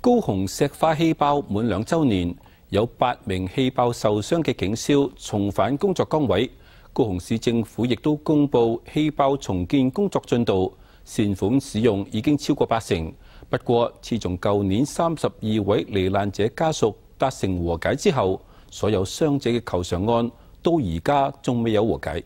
高雄石化氣爆滿2週年，有8名氣爆受傷嘅警消重返工作崗位。高雄市政府亦都公布氣爆重建工作進度，善款使用已經超過80%。不過，自從舊年32位罹難者家屬達成和解之後，所有傷者嘅求償案到而家仲未有和解。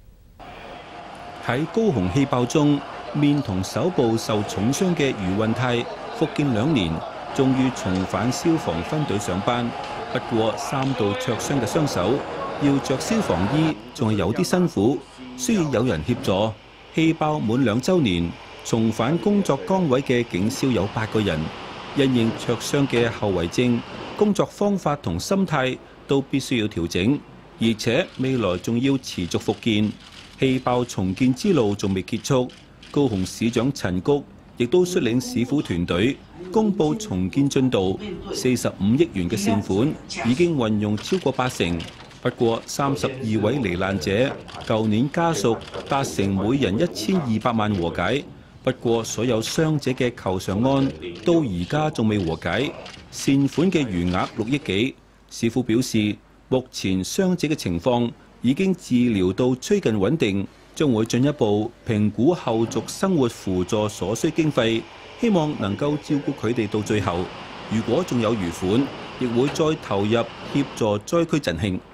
喺高雄氣爆中，面同手部受重傷嘅余運泰復健2年，終於重返消防分隊上班。不過3度灼傷嘅雙手，要着消防衣仲係有啲辛苦，需要有人協助。氣爆滿2週年，重返工作崗位嘅警消有8個人，因應灼傷嘅後遺症，工作方法同心態都必須要調整，而且未來仲要持續復健。氣爆重建之路仲未結束，高雄市長陳菊亦都率領市府團隊公布重建進度，45億元嘅善款已經運用超過80%。不過32位罹難者舊年家屬達成每人1200萬和解，不過所有傷者嘅求償案到而家仲未和解，善款嘅餘額6億幾。市府表示，目前傷者嘅情況已經治療到趨近穩定，將會進一步評估後續生活輔助所需經費，希望能夠照顧佢哋到最後。如果仲有餘款，亦會再投入協助災區振興。